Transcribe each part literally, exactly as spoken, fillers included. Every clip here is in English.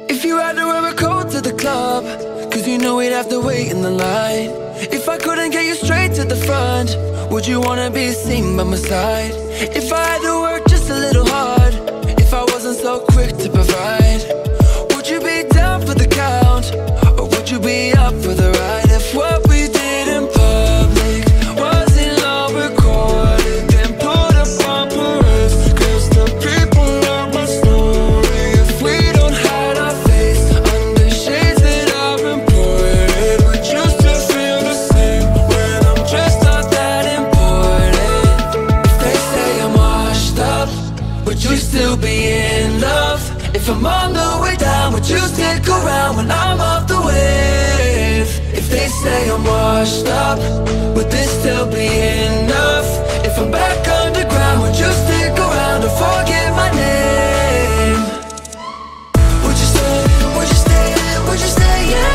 If you had to wear a coat to the club, cause you knew we'd have to wait in the line. If I couldn't get you straight to the front, would you wanna be seen by my side? If I had to work just a little hard, if I wasn't so quick to provide, would you be down for the count, or would you be up for the ride? If what we did in public wasn't all recorded, then put up on parades, cause the people love my story. If we don't hide our face under shades that are imported, would you still feel the same when I'm just not that important? If they say I'm washed up, would you still be in love? If I'm on the way down, would you stick around when I'm off the wave? If they say I'm washed up, would this still be enough? If I'm back underground, would you stick around or forget my name? Would you stay, would you stay, would you stay, yeah?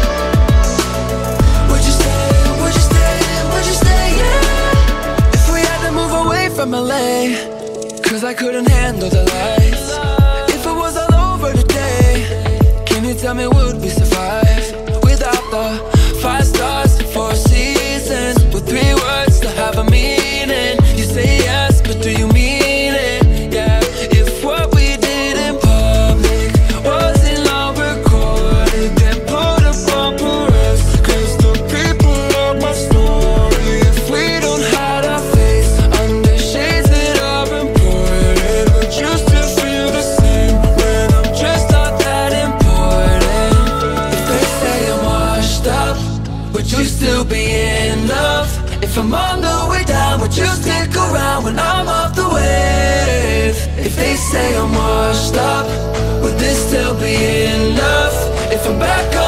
Would you stay, would you stay, would you stay, yeah? If we had to move away from L A, cause I couldn't handle the lights. If it was all over today, can you tell me would we survive without the five stars, four seasons, with three words to have a meaning? You say yes, but do you mean it? Yeah. If what we did in public wasn't all recorded, then put up on parades, cause the people love my story. If we don't hide our face under shades that are imported, would you still feel the same when I'm just not that important? If they say I'm washed up, would you still be in love? If I'm on the way down, would you stick around when I'm off the wave? If they say I'm washed up, would this still be enough? If I'm back up